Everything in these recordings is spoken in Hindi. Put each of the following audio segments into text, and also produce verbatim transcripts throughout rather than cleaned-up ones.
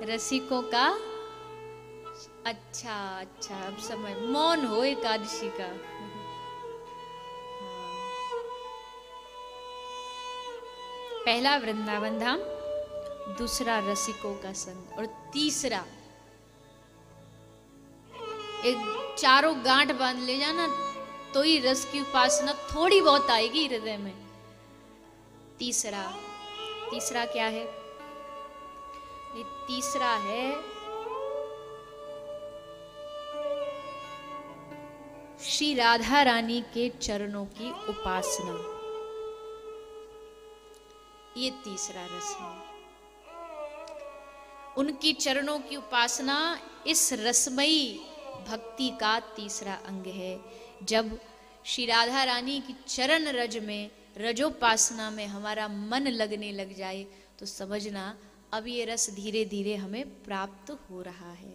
रसिकों का, अच्छा अच्छा अब समय मौन हो एकादशी का। पहला वृंदावन धाम, दूसरा रसिकों का संग, और तीसरा एक चारों गांठ बांध ले जाना तो ही रस की उपासना थोड़ी बहुत आएगी हृदय में। तीसरा तीसरा क्या है? ये तीसरा है श्री राधा रानी के चरणों की उपासना। ये तीसरा रस है। उनकी चरणों की उपासना इस रसमयी भक्ति का तीसरा अंग है। जब श्री राधा रानी की चरण रज में, रजोपासना में हमारा मन लगने लग जाए तो समझना अब ये रस धीरे धीरे हमें प्राप्त हो रहा है।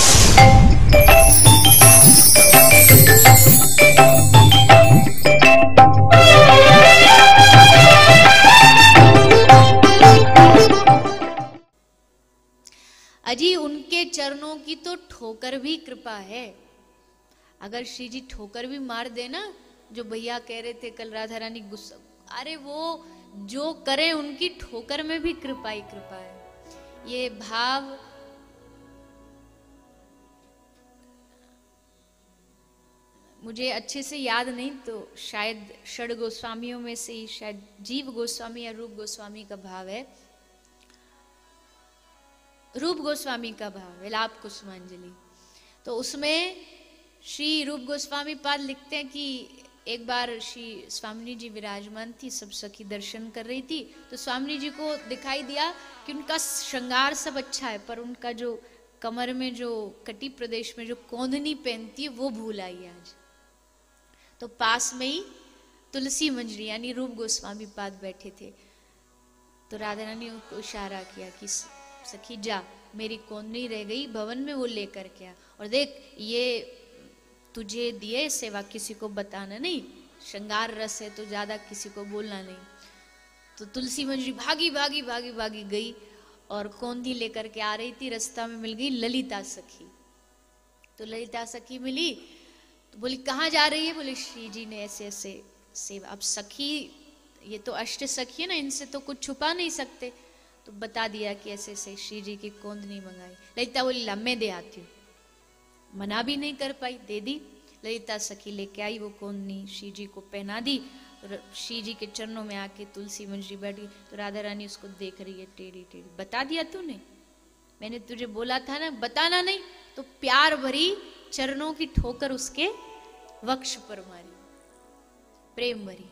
अजी उनके चरणों की तो ठोकर भी कृपा है। अगर श्री जी ठोकर भी मार देना, जो भैया कह रहे थे कल राधा रानी गुस्सा, अरे वो जो करे उनकी ठोकर में भी कृपा ही कृपा है। ये भाव मुझे अच्छे से याद नहीं, तो शायद षड गोस्वामियों में से ही शायद जीव गोस्वामी या रूप गोस्वामी का भाव है। रूप गोस्वामी का भाव विलाप कुसुमांजलि। तो उसमें श्री रूप गोस्वामी पाद लिखते हैं कि एक बार श्री स्वामी जी विराजमान थी, सब सखी दर्शन कर रही थी, तो स्वामी जी को दिखाई दिया कि उनका श्रृंगार सब अच्छा है, पर उनका जो कमर में जो कटी प्रदेश में जो कोंदनी पहनती है वो भूल आई आज। तो पास में ही तुलसी मंजरी यानी रूप गोस्वामी पाद बैठे थे, तो राधा रानी उनको इशारा किया कि सखी जा, मेरी कोंदनी रह गई भवन में, वो लेकर के आ, और देख ये तुझे दिए सेवा, किसी को बताना नहीं, श्रृंगार रस है तो ज्यादा किसी को बोलना नहीं। तो तुलसी मंजरी भागी भागी भागी भागी गई और कोंदी लेकर के आ रही थी, रास्ता में मिल गई ललिता सखी। तो ललिता सखी मिली तो बोली कहाँ जा रही है? बोले श्री जी ने ऐसे ऐसे सेवा। अब सखी ये तो अष्ट सखी है ना, इनसे तो कुछ छुपा नहीं सकते, तो बता दिया कि ऐसे ऐसे श्री जी की कोंदनी मंगाई। ललिता बोली ला मैं दे आती हूँ, मना भी नहीं कर पाई, दे दी। ललिता सखी लेके आई वो कोंदनी, श्री जी को पहना दी, श्री जी के चरणों में आके तुलसी मंजरी बैठी। तो राधा रानी उसको देख रही है टेढ़ी टेढ़ी। बता दिया तूने, मैंने तुझे बोला था ना बताना नहीं। तो प्यार भरी चरणों की ठोकर उसके वक्ष पर मारी, प्रेम भरी।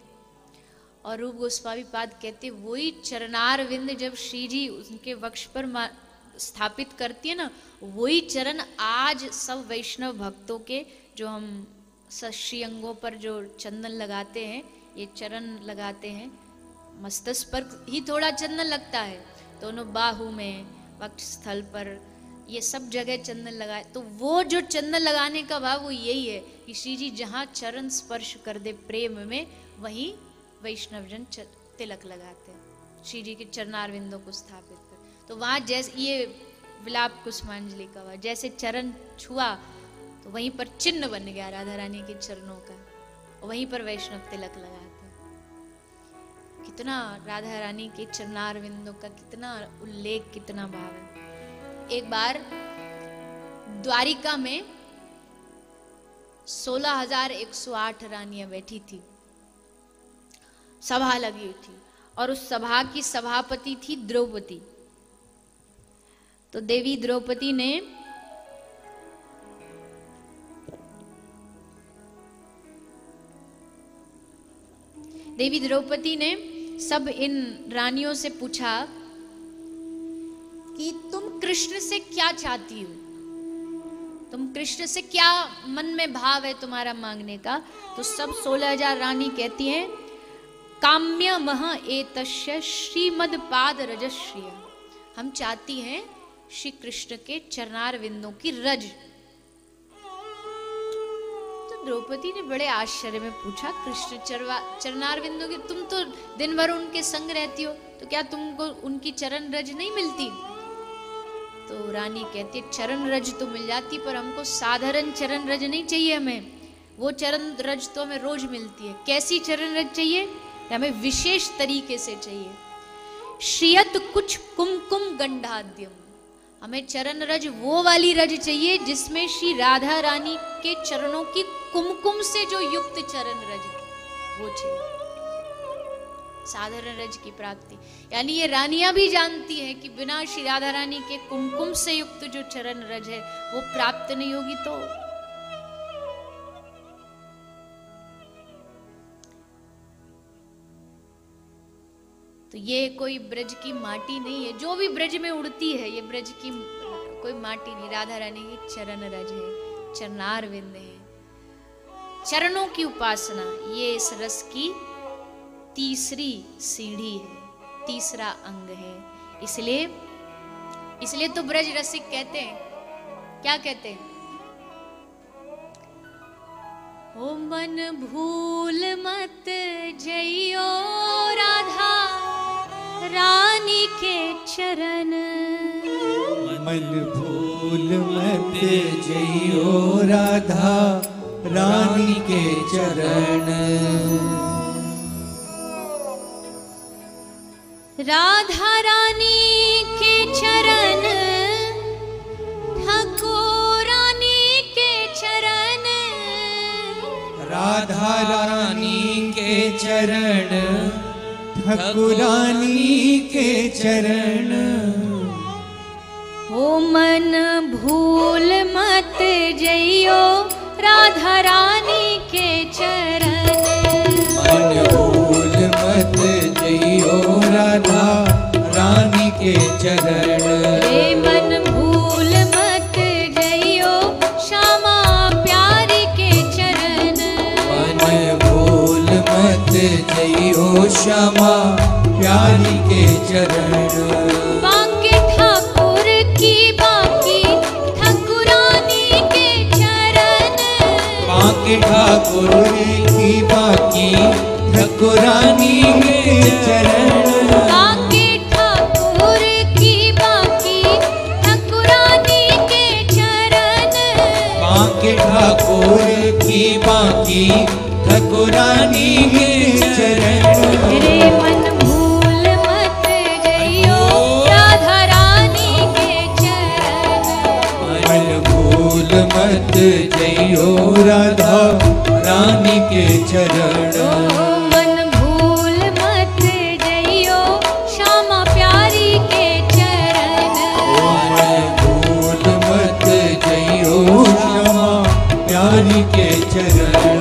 और रूप गोस्वामी पाद कहते वही चरणार विंद जब श्री जी उनके वक्ष पर स्थापित करती है ना, वही चरण आज सब वैष्णव भक्तों के, जो हम श्री अंगों पर जो चंदन लगाते हैं, ये चरण लगाते हैं, मस्तक पर ही थोड़ा चंदन लगता है, दोनों बाहु में, वक्ष स्थल पर, ये सब जगह चंदन लगाए। तो वो जो चंदन लगाने का भाव वो यही है कि श्री जी जहाँ चरण स्पर्श कर दे प्रेम में, वहीं वैष्णवजन तिलक लगाते हैं श्री जी के चरणार विंदों को स्थापित कर। तो वहां जैसे ये विलाप कुसुमांजलि का हुआ, जैसे चरण छुआ तो वहीं पर चिन्ह बन गया राधा रानी के चरणों का, और वहीं पर वैष्णव तिलक लगाते हैं। कितना राधा रानी के चरणार विंदों का कितना उल्लेख, कितना भाव है। एक बार द्वारिका में सोलह हजार एक सौ आठ रानियां बैठी थी, सभा लगी थी, और उस सभा की सभापति थी द्रौपदी। तो देवी द्रौपदी ने देवी द्रौपदी ने सब इन रानियों से पूछा कि तुम कृष्ण से क्या चाहती हो, तुम कृष्ण से क्या मन में भाव है तुम्हारा मांगने का। तो सब सोलह हजार रानी कहती हैं काम्य मह एतस्य श्रीमद पाद रजश्रिय, हम चाहती हैं श्री कृष्ण के चरणार विंदों की रज। तो द्रौपदी ने बड़े आश्चर्य में पूछा कृष्ण चरवा चरणार विंदों की, तुम तो दिन भर उनके संग रहती हो, तो क्या तुमको उनकी चरण रज नहीं मिलती? तो रानी कहती है चरण रज तो मिल जाती, पर हमको साधारण चरण रज नहीं चाहिए, हमें वो चरण रज तो हमें रोज मिलती है। कैसी चरण रज चाहिए? हमें विशेष तरीके से चाहिए। श्रियत कुछ कुमकुम गंधाद्यम, हमें चरण रज वो वाली रज चाहिए जिसमें श्री राधा रानी के चरणों की कुमकुम से जो युक्त चरण रज वो चाहिए। साधारण रज की प्राप्ति, यानी ये रानियां भी जानती हैं कि बिना श्री राधा रानी के कुमकुम से युक्त जो चरण रज है वो प्राप्त नहीं होगी। तो तो ये कोई ब्रज की माटी नहीं है, जो भी ब्रज में उड़ती है ये ब्रज की कोई माटी नहीं, राधा रानी की चरण रज है, चरणार विंद है। चरणों की उपासना ये इस रस की तीसरी सीढ़ी है, तीसरा अंग है। इसलिए इसलिए तो ब्रज रसिक कहते हैं, क्या कहते हैं? ओ मन भूल मत जइयो राधा रानी के चरण, मन भूल मत जइयो राधा रानी के चरण। राधा रानी के चरण, ठाकुरानी के चरण, राधा रानी के चरण, ठाकुरानी के चरण। ओ मन भूल मत जइयो राधा रानी के चरण, मन भूल मत जइयो राधा रानी के चरण। रे मन भूल मत जइयो श्यामा प्यारी के चरण, मन भूल मत जइयो श्यामा प्यारी के चरण। बांके ठाकुर की बाकी ठाकुरानी के चरण, बांके ठाकुर की बाकी ठाकुरानी के चरण। बांके ठाकुर की बाकी ठाकुरानी के चरण, बांके ठाकुर की बाकी ठाकुरानी के चरण। रे मन भूल मत जइयो राधा रानी के चरण, मन भूल मत जइयो राधा रानी के चरण। मन भूल मत जइयो श्यामा प्यारी के चरण, मन भूल मत जइयो श्यामा प्यारी के चरण।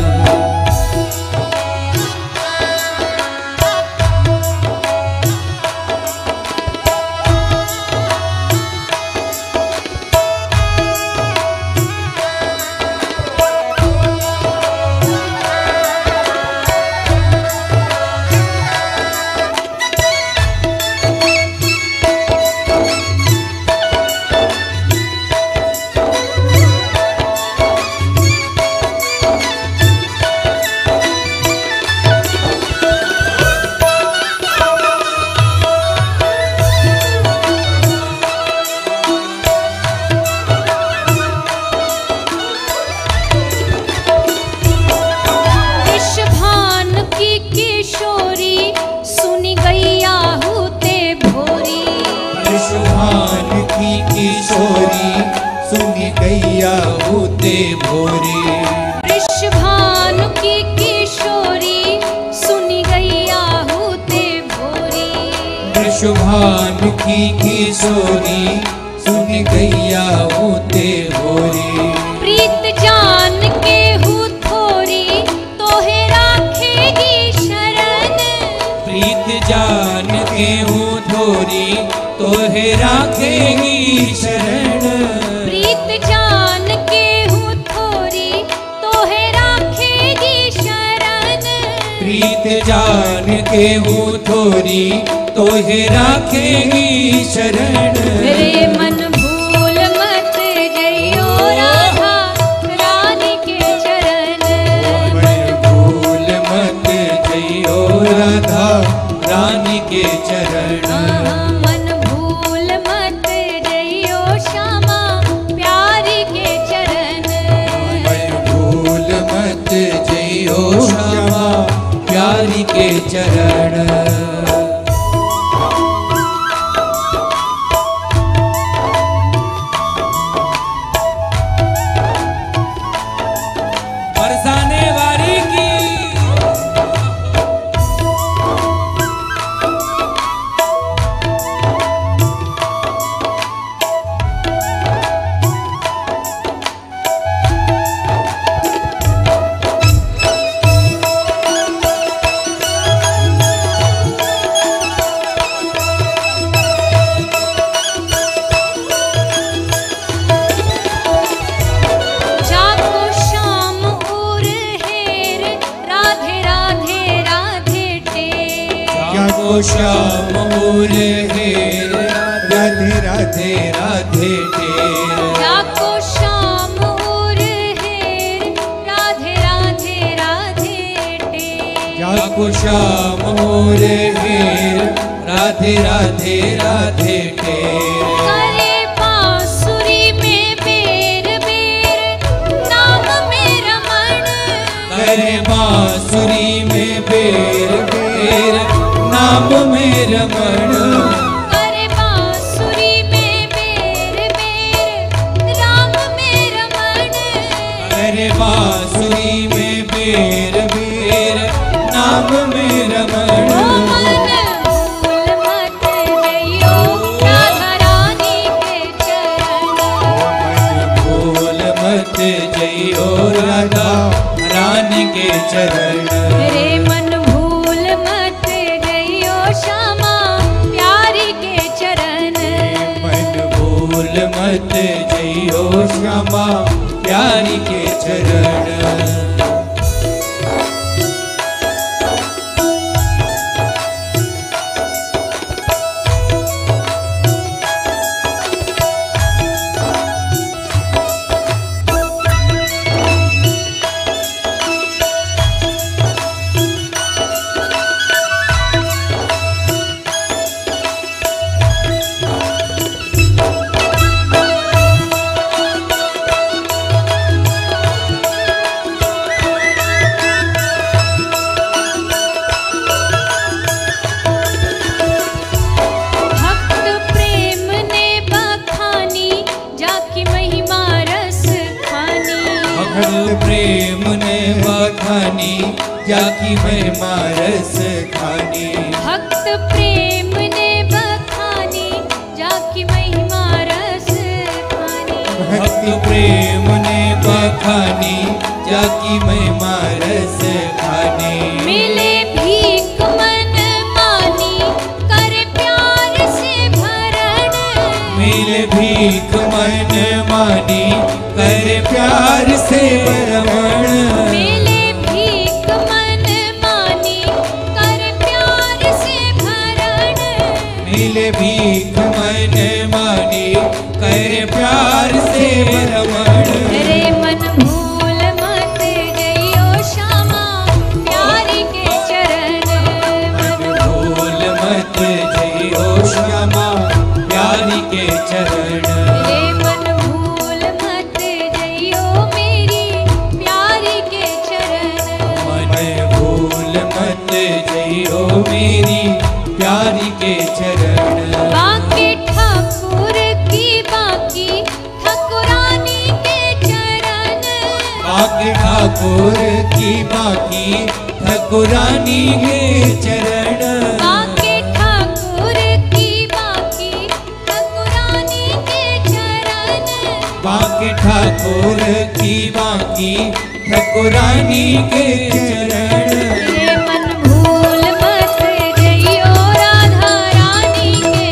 वृषभानु की किशोरी सुनी गैया होते भोरी, वृषभानु की किशोरी सुनी गैया होते भोरी। प्रीत जान के हूँ थोरी तोहे राखेगी शरण, प्रीत जान के हूँ थोरी तोहे राखेगी शरण। प्रीत जान के हूँ थोरी तोहे राखेगी शरण, प्रीत जान के हूँ थोरी तोहे राखेगी शरण। मेरे मन भूल मत जइयो राधा रानी के चरण, मन भूल मत जइयो राधा रानी के चरण। मन भूल मत जइयो चरण। श्याम और हेर राधे राधे राधे टेर। जाको श्याम और हेर राधे राधे राधे टेर। जाको श्याम और हेर राधे राधे राधे टेर। करे बांसुरी में बेर बेर नाम में रमण। करे बांसुरी में बेर बेर नाम में रमण। करे बांसुरी में बेर बेर राम में रमण। करे बांसुरी में बेर बेर नाम में रमण। ओ मन भूल मत जइयो राधा रानी के चरण। मन भूल मत जइयो राधा रानी के चरण। रे मन भूल मत जइयो श्यामा प्यारी के चरण। मन भूल मत जइयो श्यामा प्यारी के चरण। प्रेम ने बखानी जाकी महिमा रस खानी। भक्त प्रेम ने बखानी जाकी महिमा रस खानी। भक्त प्रेम ने बखानी जाकी महिमा रस खानी। मिले भीख मन मानी कर प्यार से भरण। मिले भीख मन मानी कर प्यार से भरण। मिले भीख मन मानी कर प्यार से भरण। मिले भीख मन मानी कर प्यार से भरण। रे मन भूल मत जइयो श्यामा प्यारी के चरण। मन भूल मत जइयो श्यामा प्यारी के चरण। रे मन भूल मत जइयो मेरी प्यारी के चरण। मन भूल मत जइयो मेरी प्यारी के चरण। बाकी ठाकुर की बाकी ठाकुरानी के चरण। बाकी ठाकुर की बाकी ठाकुरानी के चरण। बाकी ठाकुर की बाकी ठाकुरानी के चरण। बाकी ठाकुर की बाकी ठाकुरानी के चरण। रे मन भूल मत जइयो राधा रानी के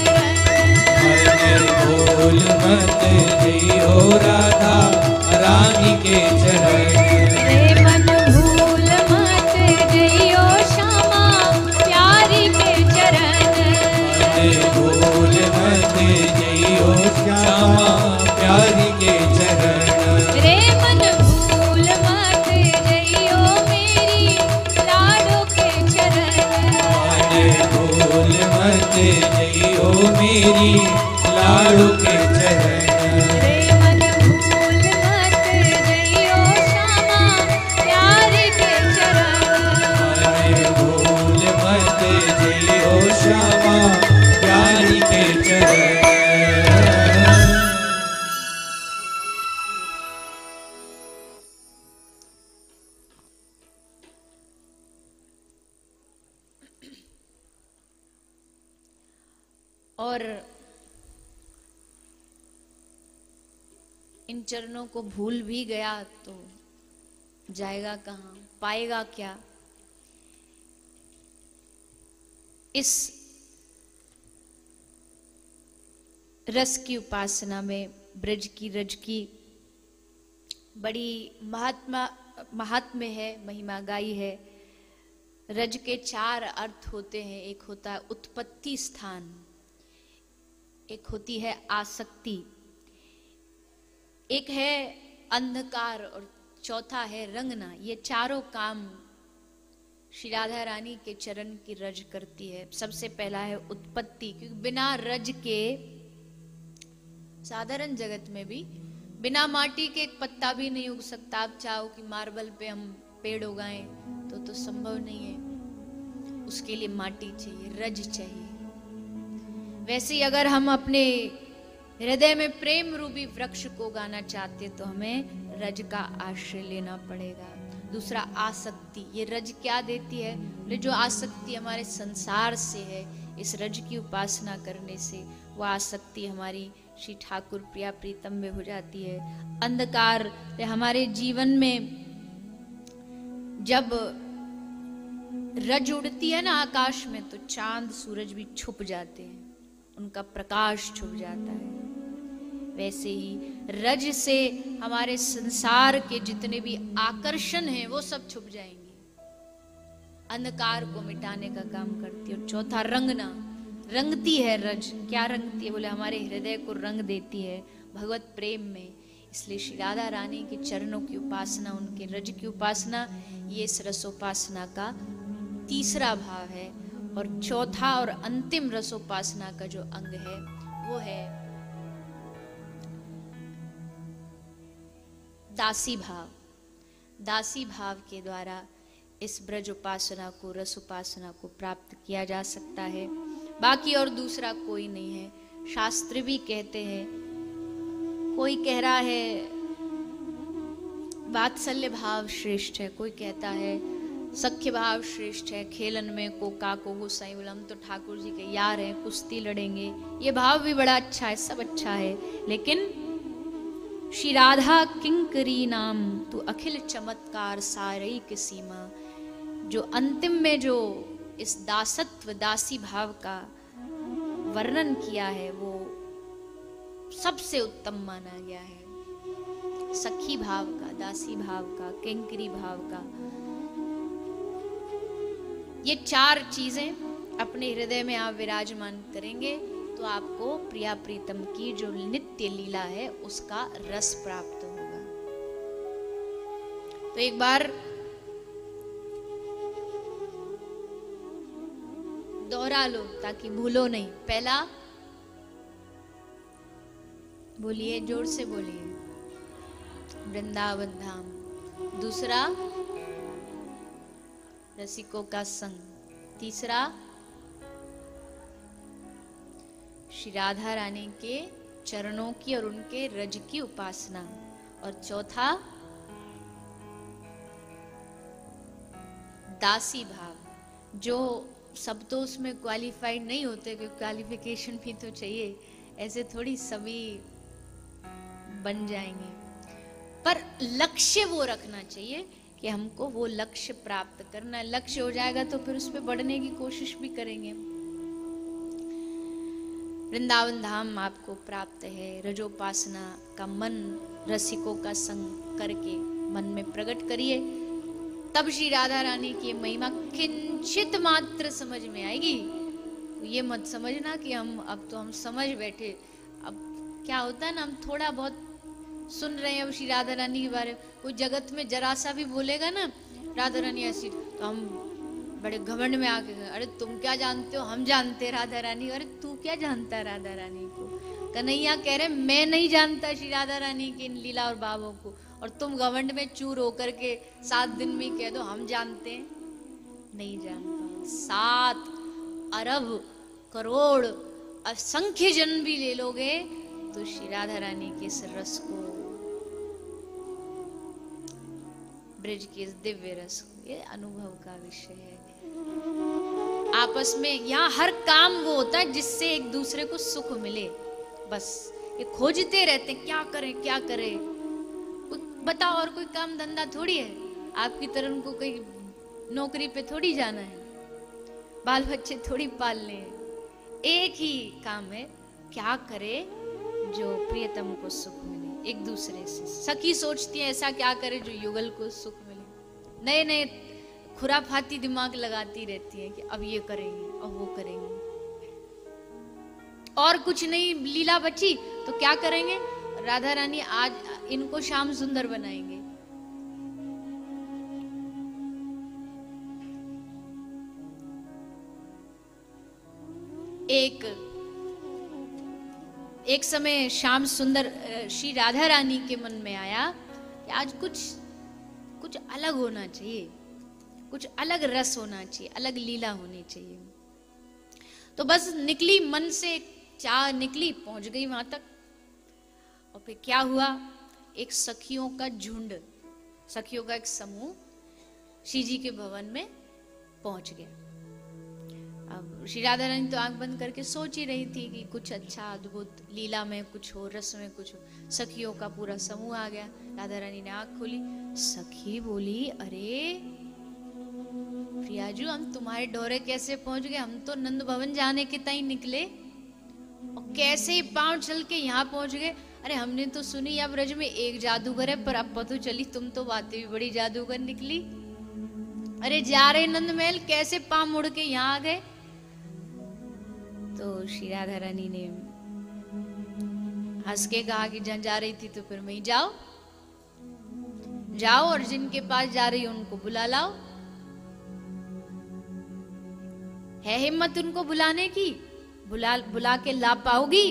चरण। मन भूल मत जइयो राधा रानी के चरण। रे मन भूल मत जइयो श्यामा प्यारी के चरण। मन भूल मत जइयो श्यामा प्यारी के चरण। रे मन भूल मत जइयो मेरी लाडो के चरण। मन भूल मत जइयो मेरी लाडो के चरण। रे मन भूल मत जइयो श्यामा प्यारी के चरण। मन भूल और इन चरणों को भूल भी गया तो जाएगा कहाँ, पाएगा क्या। इस रस की उपासना में ब्रज की रज की बड़ी महात्मा महात्म्य है, महिमा गाई है। रज के चार अर्थ होते हैं। एक होता है उत्पत्ति स्थान, एक होती है आसक्ति, एक है अंधकार और चौथा है रंगना। ये चारों काम श्री राधा रानी के चरण की रज करती है। सबसे पहला है उत्पत्ति, क्योंकि बिना रज के साधारण जगत में भी बिना माटी के एक पत्ता भी नहीं उग सकता। आप चाहो कि मार्बल पे हम पेड़ उगाएं तो तो संभव नहीं है, उसके लिए माटी चाहिए, रज चाहिए। वैसे ही अगर हम अपने हृदय में प्रेम रूपी वृक्ष को उगाना चाहते तो हमें रज का आश्रय लेना पड़ेगा। दूसरा आसक्ति, ये रज क्या देती है? बोले जो आसक्ति हमारे संसार से है, इस रज की उपासना करने से वो आसक्ति हमारी श्री ठाकुर प्रिया प्रीतम में हो जाती है। अंधकार, हमारे जीवन में जब रज उड़ती है ना आकाश में तो चांद सूरज भी छुप जाते हैं, उनका प्रकाश छुप जाता है। वैसे ही रज से हमारे संसार के जितने भी आकर्षण हैं वो सब छुप जाएंगे, अंधकार को मिटाने का काम करती है। और चौथा रंगना, रंगती है रज। क्या रंगती है? बोले हमारे हृदय को रंग देती है भगवत प्रेम में। इसलिए श्री राधा रानी के चरणों की उपासना, उनके रज की उपासना, ये इस रसोपासना का तीसरा भाव है। और चौथा और अंतिम रसोपासना का जो अंग है वो है दासी भाव। दासी भाव के द्वारा इस ब्रज उपासना को, रस उपासना को प्राप्त किया जा सकता है। बाकी और दूसरा कोई नहीं है। शास्त्र भी कहते हैं, कोई कह रहा है वात्सल्य भाव श्रेष्ठ है, कोई कहता है सख्य भाव श्रेष्ठ है। खेलन में को का को गोसाई बोला हम तो ठाकुर जी के यार हैं, कुश्ती लड़ेंगे, ये भाव भी बड़ा अच्छा है, सब अच्छा है। लेकिन श्री राधा किंकरी नाम तू अखिल चमत्कार सारई के सीमा, जो अंतिम में जो इस दासत्व दासी भाव का वर्णन किया है वो सबसे उत्तम माना गया है। सखी भाव का, दासी भाव का, किंकरी भाव का, ये चार चीजें अपने हृदय में आप विराजमान करेंगे तो आपको प्रिया प्रीतम की जो नित्य लीला है उसका रस प्राप्त होगा। तो एक बार दोहरा लो ताकि भूलो नहीं। पहला बोलिए, जोर से बोलिए, वृंदावन धाम। दूसरा रसिकों का संग। तीसरा श्री राधा रानी के चरणों की और उनके रज की उपासना। और चौथा दासी भाव। जो सब तो उसमें क्वालिफाइड नहीं होते, क्योंकि क्वालिफिकेशन भी तो चाहिए, ऐसे थोड़ी सभी बन जाएंगे। पर लक्ष्य वो रखना चाहिए कि हमको वो लक्ष्य प्राप्त करना है। लक्ष्य हो जाएगा तो फिर उस पर बढ़ने की कोशिश भी करेंगे। वृंदावन धाम आपको प्राप्त है। रजोपासना का मन रसिकों का संग करके मन में प्रकट करिए, तब श्री राधा रानी की महिमा किंचित मात्र समझ में आएगी। ये मत समझना कि हम अब तो हम समझ बैठे। अब क्या होता है ना, हम थोड़ा बहुत सुन रहे हैं अब श्री राधा रानी के बारे में, कोई जगत में जरा सा भी बोलेगा ना राधा रानी ऐसी, तो हम बड़े घमंड में आके, अरे तुम क्या जानते हो, हम जानते हैं राधा रानी। अरे तू क्या जानता है राधा रानी को? कन्हैया कह रहे मैं नहीं जानता श्री राधा रानी की लीला और भावों को, और तुम घमंड में चूर होकर के सात दिन में कह दो हम जानते हैं। नहीं जानता। सात अरब करोड़ असंख्य जन्म भी ले लोगे तो श्री राधा रानी के इस रस को, ब्रज के इस दिव्य रस को, ये अनुभव का विषय है। आपस में, यहाँ हर काम वो होता है जिससे एक दूसरे को सुख मिले, बस ये खोजते रहते हैं क्या करें क्या करें। बताओ और कोई काम धंधा थोड़ी है, आपकी तरह उनको कोई नौकरी पे थोड़ी जाना है, बाल बच्चे थोड़ी पालने हैं, एक ही काम है, क्या करे जो प्रियतम को सुख मिले एक दूसरे से। सखी सोचती है ऐसा क्या करे जो युगल को सुख मिले, नए नए खुराफाती दिमाग लगाती रहती है कि अब ये करेंगे अब वो करेंगे, और कुछ नहीं लीला बची तो क्या करेंगे, राधा रानी आज इनको श्याम सुंदर बनाएंगे। एक एक समय श्याम सुंदर श्री राधा रानी के मन में आया कि आज कुछ कुछ अलग होना चाहिए, कुछ अलग रस होना चाहिए, अलग लीला होनी चाहिए। तो बस निकली, मन से चाह निकली, पहुंच गई वहां तक। और फिर क्या हुआ, एक सखियों का झुंड, सखियों का एक समूह श्री जी के भवन में पहुंच गया। अब श्री राधा रानी तो आंख बंद करके सोच ही रही थी कि कुछ अच्छा अद्भुत लीला में कुछ हो, रस में कुछ हो। सखियों का पूरा समूह आ गया। राधा रानी ने आंख खोली, सखी बोली, अरे प्रियाजू हम तुम्हारे डोरे कैसे पहुंच गए, हम तो नंद भवन जाने के ताई निकले और कैसे ही पांव चल के यहाँ पहुंच गए। अरे हमने तो सुनी अब ब्रज में एक जादूगर है, पर अब पता चली तुम तो बातें भी बड़ी जादूगर निकली। अरे जा रहे नंद महल, कैसे पांव मुड़ के यहाँ आ गए। तो श्री राधा रानी ने हंस के कहा कि जहां जा रही थी तो फिर वहीं जाओ जाओ और जिनके पास जा रही हो उनको बुला लाओ। है हिम्मत उनको बुलाने की, बुला बुला के ला पाओगी।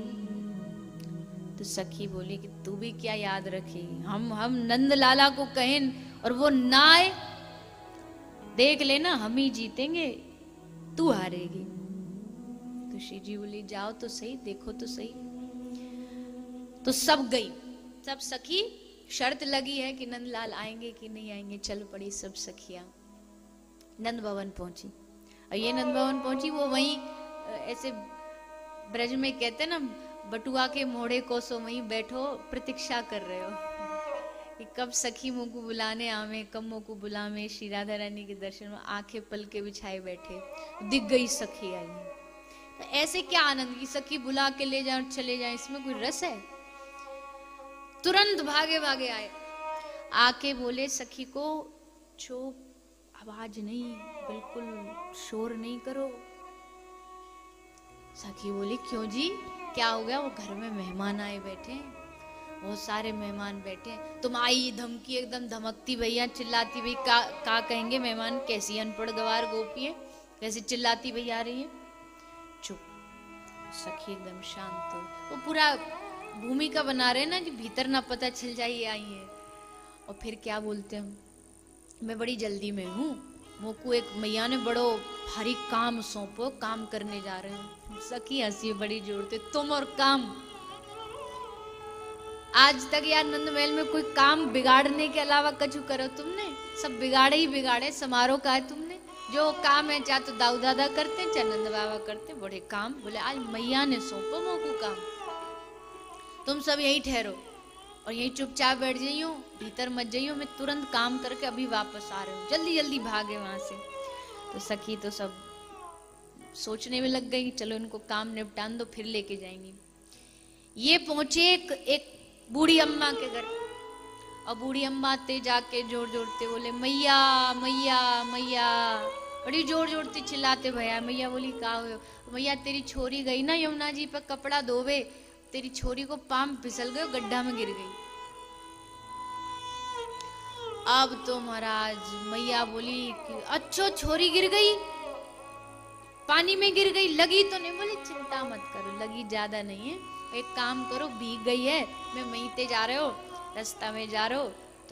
तो सखी बोली कि तू भी क्या याद रखेगी, हम हम नंद लाला को कहें और वो ना आए, देख लेना हम ही जीतेंगे, तू हारेगी। तो श्री जी बोली जाओ तो सही, देखो तो सही। तो सब गई, सब सखी, शर्त लगी है कि नंदलाल आएंगे कि नहीं आएंगे। चल पड़ी सब सखियां, नंद भवन पहुंची। और ये नंद भवन पहुंची, वो वहीं ऐसे ब्रज में कहते ना, बटुआ के मोड़े को सो वहीं बैठो प्रतीक्षा कर रहे हो कि कब सखी मुँह को बुलाने आवे, कब मुँह को बुलावे। श्री राधा रानी के दर्शन में आंखें पल के बिछाए बैठे, दिख गई सखी आई। तो ऐसे क्या आनंद की सखी बुला के ले जाए चले जाए, इसमें कोई रस है। तुरंत भागे भागे आए, आके बोले सखी को, चुप, आवाज नहीं, बिल्कुल शोर नहीं करो। सखी बोली क्यों जी, क्या हो गया। वो घर में मेहमान आए बैठे, बहुत सारे मेहमान बैठे, तुम आई धमकी एकदम धमकती भैया, चिल्लाती भई का, का कहेंगे मेहमान, कैसी अनपढ़ गवार गोपी है, कैसी चिल्लाती भई आ रही है। चुप। सखी एकदम शांत हो, वो पूरा भूमिका बना रहे ना कि भीतर ना पता चल जाए ये आई है। और फिर क्या बोलते हम, मैं बड़ी जल्दी में हूँ, मोको एक मैया ने बड़ो भारी काम सौंपो, काम करने जा रहे हैं। सखी हंसी बड़ी जोरते, तुम और काम। आज तक यार नंद महल में कोई काम बिगाड़ने के अलावा कछु करो तुमने, सब बिगाड़े ही बिगाड़े। समारोह का है तुमने, जो काम है चाहे तो दाऊ दादा करते चाहे नंद बाबा करते, बड़े काम। बोले आज मैया ने सौंपो मोको काम, तुम सब यही ठहरो और यही चुपचाप बैठ जाइयो, भीतर मत जाइयो, मैं तुरंत काम करके अभी वापस आ रही हूँ। जल्दी जल्दी भागे वहां से। तो सखी तो सब सोचने में लग गई, चलो इनको काम निपटान दो फिर लेके जाएंगी। ये पहुंचे एक, एक बूढ़ी अम्मा के घर, और बूढ़ी अम्मा ते जाके जोर जोरते बोले मैया मैया मैया, बड़ी जोर जोर से चिल्लाते भैया। मैया बोली का हो, मैया तेरी छोरी गई ना यमुना जी पर कपड़ा धोवे, तेरी छोरी को पाम फिसल गए, गड्ढा में गिर गई। अब तो महाराज मैया बोली कि अच्छो छोरी गिर गई, पानी में गिर गई, लगी तो नहीं। बोले चिंता मत करो, लगी ज्यादा नहीं है, एक काम करो, भीग गई है, मैं वहीं ते जा रहे हो, रास्ता में जा रहे हो तो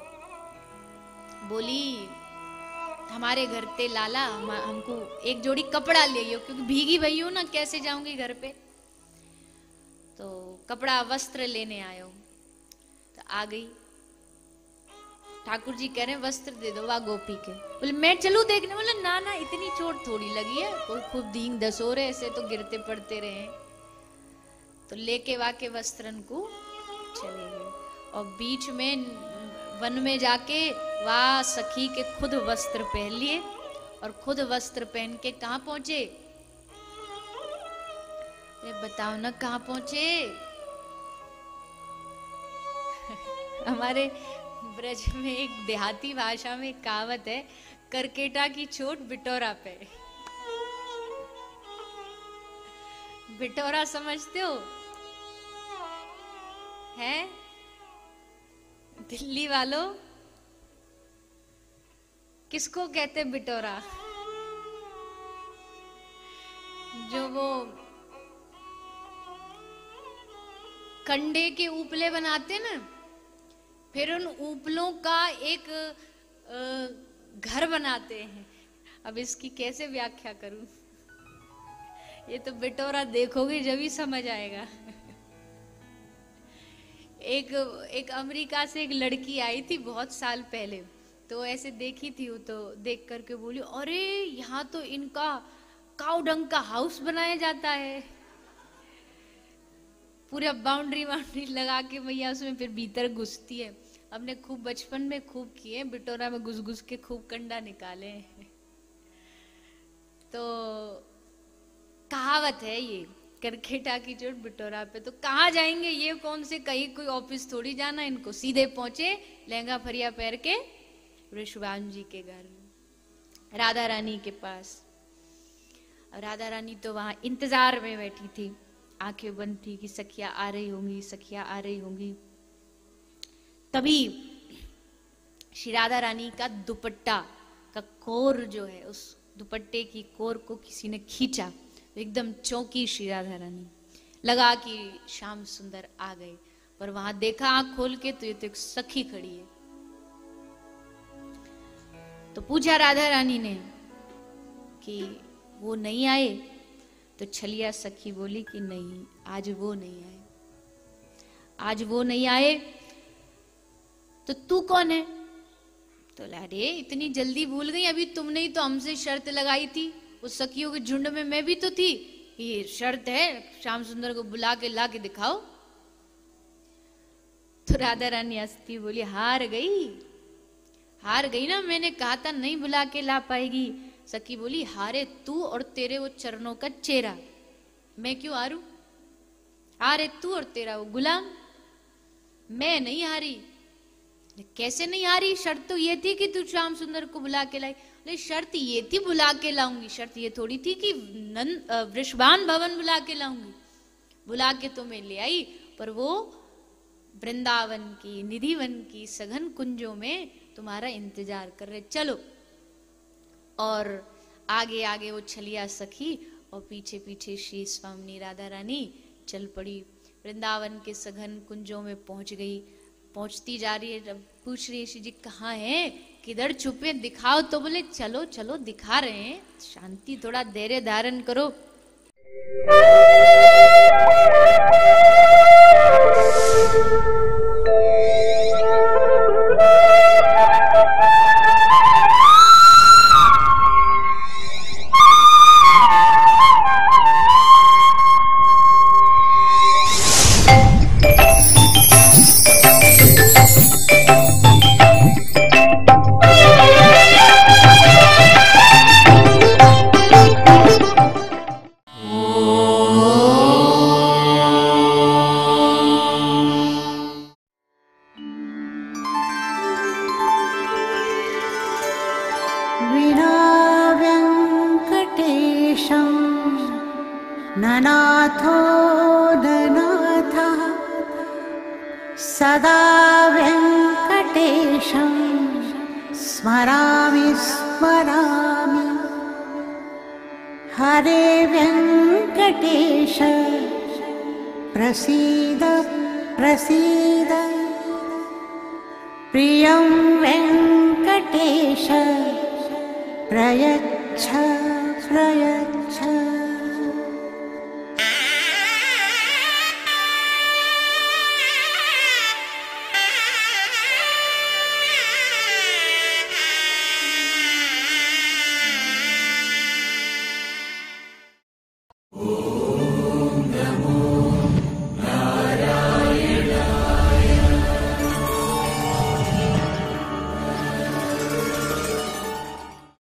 बोली हमारे घर ते लाला हम, हमको एक जोड़ी कपड़ा ले आइयो, क्योंकि भीगी भई हूं ना, कैसे जाऊंगी घर पे। तो कपड़ा वस्त्र लेने आयो। तो आ गई, ठाकुर जी कह रहे हैं वस्त्र दे दो वा गोपी के। बोले मैं चलूं देखने। बोले ना ना इतनी चोट थोड़ी लगी है, कोई खूब धींग दसोरे ऐसे तो गिरते पड़ते रहे। तो लेके वाके वस्त्रन को चले गए और बीच में वन में जाके वाह सखी के खुद वस्त्र पहन लिए और खुद वस्त्र पहन के कहाँ पहुंचे? ये बताओ ना कहाँ पहुंचे? हमारे ब्रज में एक देहाती भाषा में एक कहावत है, करकेटा की चोट बिटोरा पे। बिटोरा समझते हो? है दिल्ली वालों, किसको कहते बिटोरा? जो वो कंडे के उपले बनाते ना, फिर उन उपलों का एक घर बनाते हैं। अब इसकी कैसे व्याख्या करूं? ये तो बिटोरा देखोगे जब ही समझ आएगा। एक एक अमेरिका से एक लड़की आई थी बहुत साल पहले, तो ऐसे देखी थी वो, तो देख करके बोली अरे यहाँ तो इनका काऊ डंग का हाउस बनाया जाता है, पूरा बाउंड्री बाउंड्री लगा के भैया उसमें फिर भीतर घुसती है। हमने खूब बचपन में खूब किए, बिटोरा में घुस घुस के खूब कंडा निकाले। तो कहावत है ये, करखेटा की चोट बिटोरा पे। तो कहाँ जाएंगे ये? कौन से कहीं कोई ऑफिस थोड़ी जाना इनको, सीधे पहुंचे लहंगा फरिया पहन के वृषभानु जी के घर, राधा रानी के पास। राधा रानी तो वहां इंतजार में बैठी थी, आंखें बंद थी कि सखिया आ रही होंगी, सखिया आ रही होंगी। तभी श्री राधा रानी का दुपट्टा का कोर जो है, उस दुपट्टे की कोर को किसी ने खींचा, एकदम चौंकी श्री राधा रानी, लगा कि श्याम सुंदर आ गए। पर वहां देखा आंख खोल के तो ये तो एक सखी खड़ी है। तो पूछा राधा रानी ने कि वो नहीं आए? तो छलिया सखी बोली कि नहीं, आज वो नहीं आए, आज वो नहीं आए। तो तू कौन है? तो अरे इतनी जल्दी भूल गई, अभी तुमने ही तो हमसे शर्त लगाई थी, उस सखियों के झुंड में मैं भी तो थी, ये शर्त है श्याम सुंदर को बुला के ला के दिखाओ। तो राधा रानी हंसती बोली हार गई, हार गई ना, मैंने कहा था नहीं बुला के ला पाएगी। सखी बोली हारे तू और तेरे वो चरणों का चेहरा, मैं क्यों हारूं? हारे तू और तेरा वो गुलाम, मैं नहीं हारी। कैसे नहीं हारी? शर्त तो ये थी कि तू श्याम सुंदर को बुला के लाई। ले शर्त ये थी बुला के लाऊंगी, शर्त ये थोड़ी थी कि नंद वृषभान भवन बुला के लाऊंगी। बुला के तो मैं ले आई, पर वो वृंदावन की निधिवन की सघन कुंजों में तुम्हारा इंतजार कर रहे, चलो। और आगे आगे वो छलिया सखी और पीछे पीछे श्री स्वामिनी राधा रानी चल पड़ी, वृंदावन के सघन कुंजों में पहुंच गई। पहुंचती जा रही है, जब पूछ रही है श्री जी कहाँ हैं, किधर छुपे, दिखाओ। तो बोले चलो चलो दिखा रहे हैं, शांति, थोड़ा धैर्य धारण करो। ननाथो ननाथः सदा वेङ्कटेशं स्मरामि स्मरामि। हरे वेङ्कटेश प्रसीद प्रसीद, प्रियं वेङ्कटेश प्रयच्छ प्रयच्छ।